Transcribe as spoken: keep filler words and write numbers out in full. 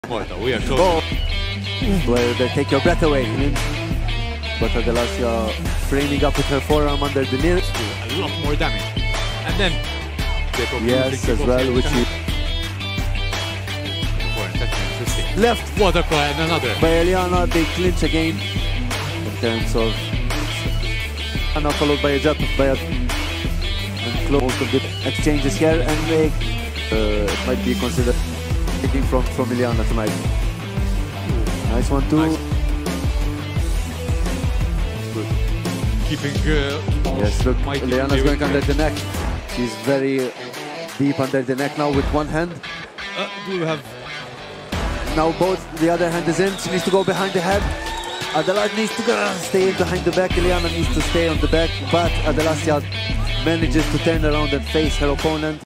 We are close. Where they take your breath away. But Adelasia framing up with her forearm under the knee. A lot more damage. And then yes, as well, which is left waterfall and another. By Jleana, they clinch again in terms of and now followed by a jab by a and close of the exchanges here, and they uh, it might be considered taking from from Jleana tonight. Nice one too. Nice. Good. Keeping uh, yes, look, Jleana's going under the neck. She's very deep under the neck now with one hand. Uh, do you have now both? The other hand is in. She needs to go behind the head. Adelasia needs to uh, stay behind the back. Jleana needs to stay on the back, but Adelasia manages to turn around and face her opponent.